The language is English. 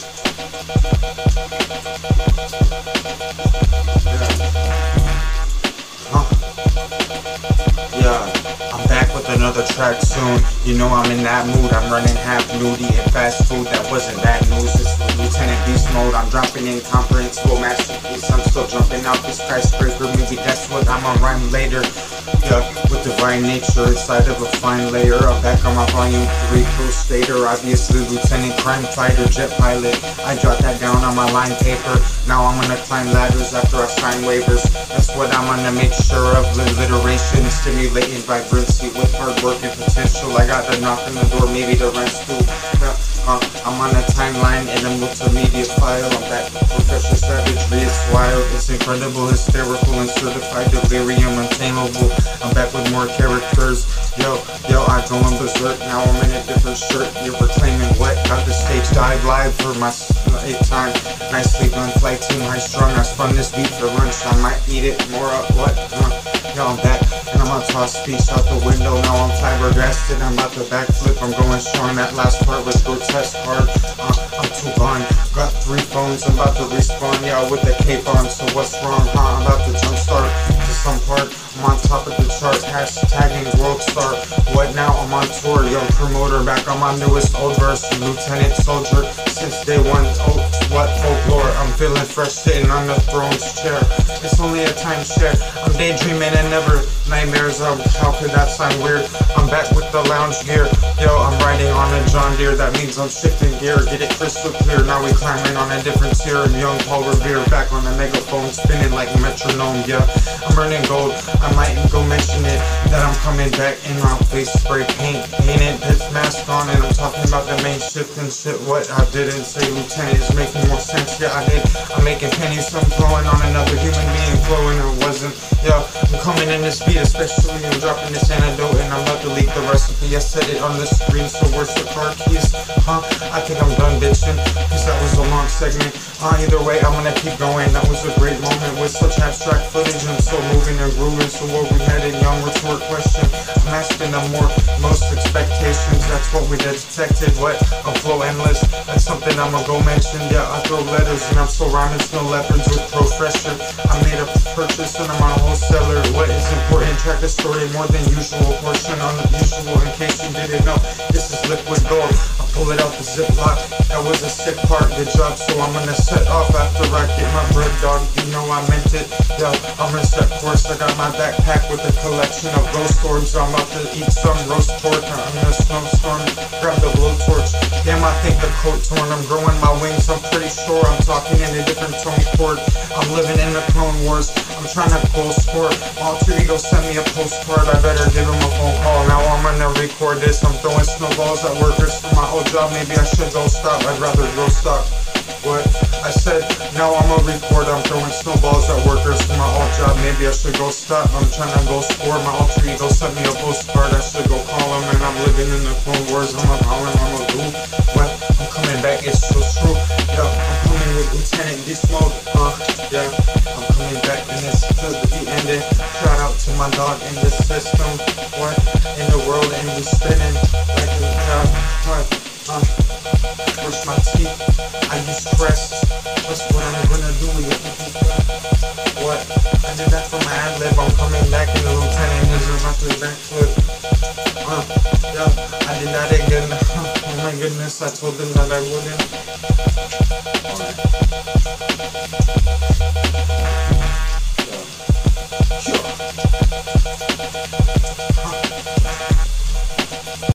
Yeah, I'm back with another track soon. You know I'm in that mood. I'm running half nude, eating fast food. That wasn't bad news. It's Lieutenant Beast mode. I'm dropping incomprehensible masterpiece. I'm still jumping out this skyscraper. Maybe that's what I'ma rhyme later. Yeah, with divine nature inside of a fine layer. I'm back on my volume 3 Crusader. Obviously Lieutenant Crime Fighter, jet pilot. I jot that down on my line paper. Now I'm gonna climb ladders after I sign waivers. That's what I'm gonna make sure of. Alliteration, stimulating vibrancy with hard work and potential. I got the knock on the door, maybe the rent's due. I'm on a timeline in a multimedia file. I'm back with Professor Savagery. It's wild, it's incredible, hysterical, and certified delirium untamable. I'm back with more characters. Yo, I go on berserk. Now I'm in a different shirt. You're proclaiming what? Got the stage dive live for my 8th time. Nicely done, flight team high strung. I spun this beat for lunch. I might eat it more up. What? Yo, I'm back and I'm gonna toss speech out the window. Now I'm flabbergasted. I'm about to backflip. I'm going strong. That last part was grotesque hard. I'm too gone. Got 3 phones. I'm about to respawn. Yeah, with the cape on. So what's wrong? I'm about to jumpstart to some part. I'm on top of the chart. Hashtagging world star. What now? I'm on tour. Young promoter back on my newest old verse. Lieutenant soldier since day one. Oh, what folklore? I'm feeling fresh sitting on the throne's chair. It's only a timeshare. I'm daydreaming and never nightmares. How could that sound weird? I'm back with the lounge gear. Yo, I'm riding on a John Deere. That means I'm shifting gear. Get it crystal clear. Now we climbing on a different tier. Young Paul Revere back on the megaphone, spinning like metronome. Yeah, I'm earning gold. I might go mention it that I'm coming back in my face spray paint. Painted this mask on and I'm talking about the main shift and shit. What I didn't say, Lieutenant, is making more sense. Yeah, I did. I'm making pennies. I'm flowing on another human being flowing. It wasn't. Yeah, I'm coming in this beat, especially I'm dropping this antidote and I'm about to leak the recipe. I said it on the screen, so where's the car keys? I think I'm done bitching, cause that was a long segment. Either way, I'm gonna keep going. That was a great moment with such abstract footage and so moving and grooving. So where we headed, young retort question. I'm asking them most expectations. That's what we detected. What? A flow endless. That's something I'ma go mention. Yeah, I throw letters and I'm still rhyming snow leopards with professor. I made a purchase and I'm on a wholesaler. What is important? Track the story more than usual. Portion unusual in case you didn't know. This is liquid gold. I pull it out the ziplock. That was a sick part. Good job. So I'm gonna set off after I get my bread, dog. You know I meant it. Yo, I'm gonna set course. I got my backpack with a collection of ghost orbs. I'm about to eat some roast pork. I'm in a snowstorm. Grab the blowtorch. Damn, I think the coat torn. I'm growing my wings. I'm pretty sure I'm talking in a different tone chord. I'm living in the Clone Wars. I'm trying to goal score. Alter ego sent me a postcard. I better give him a phone call. Now I'm gonna record this. I'm throwing snowballs at workers for my old job. Maybe I should go stop. I'd rather grow stock. What? I said, now I'ma record. I'm throwing snowballs at workers for my old job. Maybe I should go stop. I'm trying to go score. My alter ego sent me a postcard. I should go call him. And I'm living in the Clone Wars. I'ma call him. I'ma do what? I'm coming back. It's so true. Yo, I'm coming with Lieutenant Beast mode. Yeah, I'm coming back and it's to the ending. Shout out to my dog in the system. What? In the world and we spinning like a what? Brush my teeth. I use Crest. That's what I'm gonna do. What? I did that for my ad lib. I'm coming back and the Lieutenant is about to backflip. Yeah, I did that again. Oh my goodness, I told them that I wouldn't. Alright.